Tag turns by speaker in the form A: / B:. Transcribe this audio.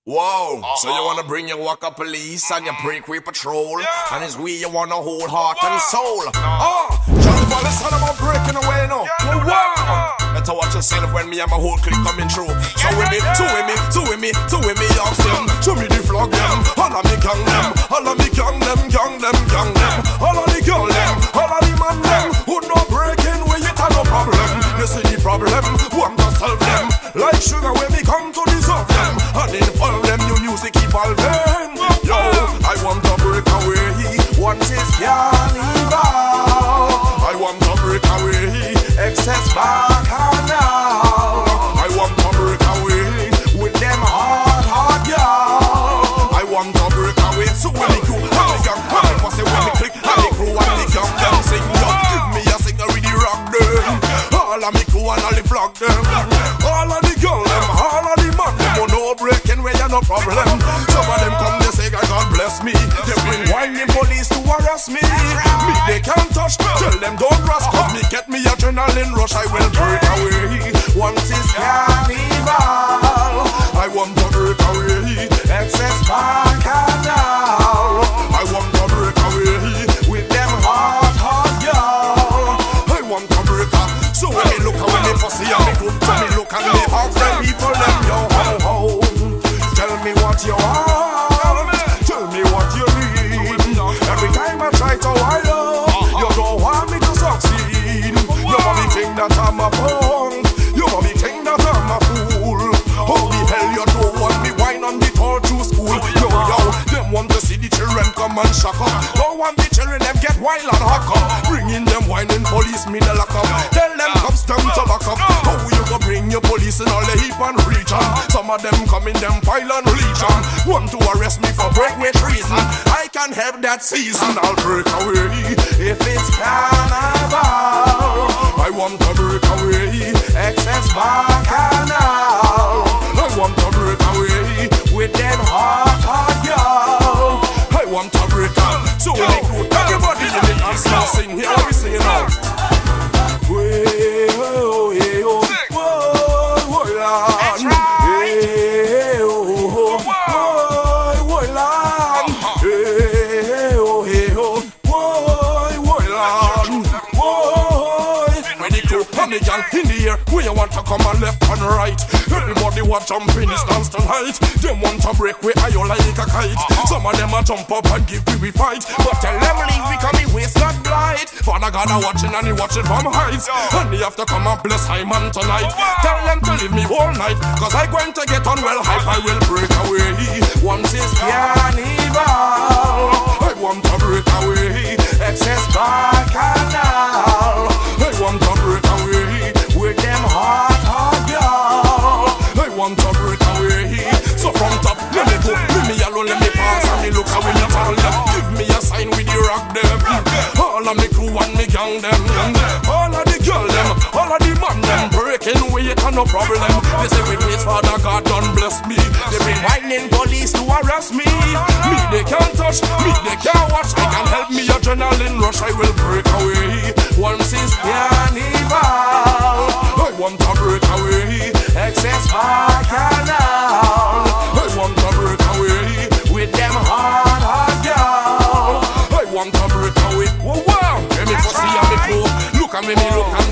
A: Whoa, so you wanna bring your walker police and your breakaway patrol, and it's we you wanna hold heart and soul. John Paul is son about breaking away now. Wow, better watch yourself when me and my whole clique coming through. So with me, young them, show me the flog them, all of me gang them, all of me gang them, gang them, all of the girl them, all of the man them, who no breaking way it a no problem. You see the problem, want to solve them, like sugar when me come to dissolve them, and in all them new music evolving. Yo, I want to break away, once it's carnival. I want to break away, excess bacchanal. I want to break away, with them hard y'all. I want to break away, so when me crew, and the gang, and the posse, when me click, and the crew, and the gang, them sing, yo, give me a singer with the rock them. All of me crew and all the vlog them, all of the girl them, all of the man them, oh no breaking way, no problem. Some of them come, they say, God bless me. They bring whining police to harass me. Me they can't touch, tell them don't rush, cause me get me adrenaline rush. I will break away, once it's carnival. I want to break away, excess bacchanal. I want to break away, with them hard y'all. I want to break up, so when me look and when me fussy and me good, when me look and me ask them people them, yo ho ho. Tell me what you want, tell me what you need. Every time I try to wild up, you don't want me to succeed. You want me think that I'm a punk, you want me think that I'm a fool. How the hell you don't want me wine on the tall through school? Yo, them want to see the children come and shock up. Don't want the children them get wild and hock up. Bringing them wine in police me the lock up. Tell them comes them to lock up. How you go bring your police in all the heap and region? Some of them come in them pile and legion. Want to arrest me for breakaway treason. I can help that season. I'll break away if it's carnival. I want to break away, excess bacchanal. I want to break away, with them hard y'all. I want to break up, so we good. Everybody in the dance now sing. Here we sing it out. In the air, where you want to come and left and right. Everybody want jump in this dance tonight. Them want to break where I you like a kite. Some of them a jump up and give me fight, but tell them leave we come in waste not blight. Father God are watching and he watching from heights, and they have to come and bless Hyman tonight. Tell them to leave me all night, cause I going to get on well hype. I will break away, once it's carnival. I want to break away, excess bacchanal. I want to break away, with them hard y'all. I want to break away, so from top, let me go, leave me alone, let me pass, and me look away, you tell them, give me a sign with you rock them. All of me crew and me gang them, all of the girl them, all of the man them, breaking away, it no problem. They say with his Father God done bless me. They bring whining police to arrest me. Me they can't touch, me they can't watch. I can help me adrenaline rush. I will break away, once it's carnival. I want to break away, excess bacchanal. I want to break away, with them hard y'all. I want to break away, wow. Let me go see how me go. Look at me, look at me.